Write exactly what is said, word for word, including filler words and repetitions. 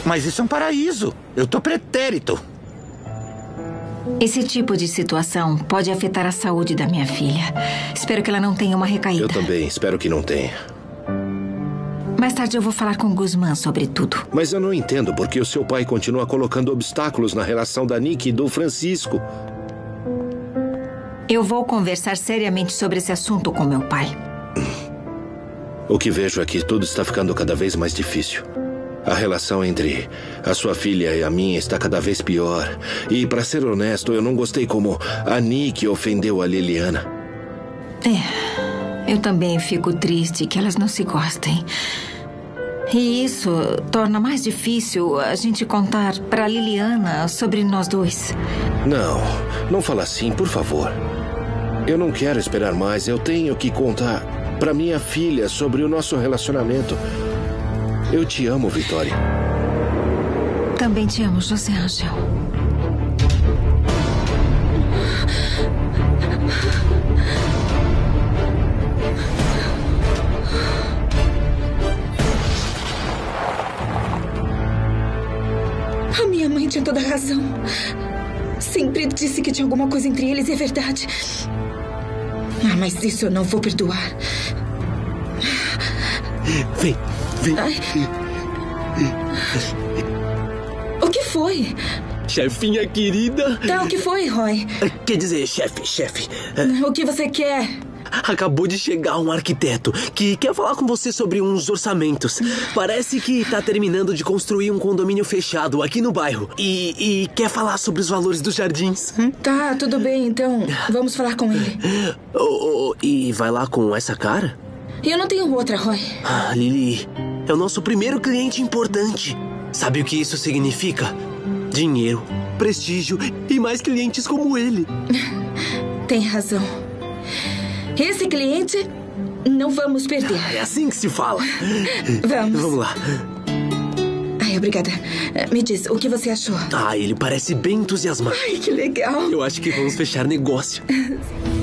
Mas isso é um paraíso. Eu tô pretérito. Esse tipo de situação pode afetar a saúde da minha filha. Espero que ela não tenha uma recaída. Eu também, espero que não tenha. Mais tarde eu vou falar com o Guzmán sobre tudo. Mas eu não entendo porque o seu pai continua colocando obstáculos na relação da Nick e do Francisco. Eu vou conversar seriamente sobre esse assunto com meu pai. O que vejo é que tudo está ficando cada vez mais difícil. A relação entre a sua filha e a minha está cada vez pior. E, para ser honesto, eu não gostei como a Nick ofendeu a Liliana. É, eu também fico triste que elas não se gostem. E isso torna mais difícil a gente contar para Liliana sobre nós dois. Não, não fala assim, por favor. Eu não quero esperar mais. Eu tenho que contar para minha filha sobre o nosso relacionamento. Eu te amo, Vitória. Também te amo, José Ángel. A minha mãe tinha toda a razão. Sempre disse que tinha alguma coisa entre eles e é verdade. Ah, mas isso eu não vou perdoar. Vem, vem. Ai. O que foi? Chefinha querida. Tá, o que foi, Roy? Quer dizer, chefe, chefe. O que você quer? Acabou de chegar um arquiteto que quer falar com você sobre uns orçamentos. Parece que tá terminando de construir um condomínio fechado aqui no bairro. E, e quer falar sobre os valores dos jardins. Tá, tudo bem, então vamos falar com ele. Oh, oh, e vai lá com essa cara? Eu não tenho outra, Roy. Ah, Lili, é o nosso primeiro cliente importante. Sabe o que isso significa? Dinheiro, prestígio e mais clientes como ele. Tem razão. Esse cliente não vamos perder. É assim que se fala. Vamos. Vamos lá. Ai, obrigada. Me diz, o que você achou? Ah, ele parece bem entusiasmado. Ai, que legal. Eu acho que vamos fechar negócio.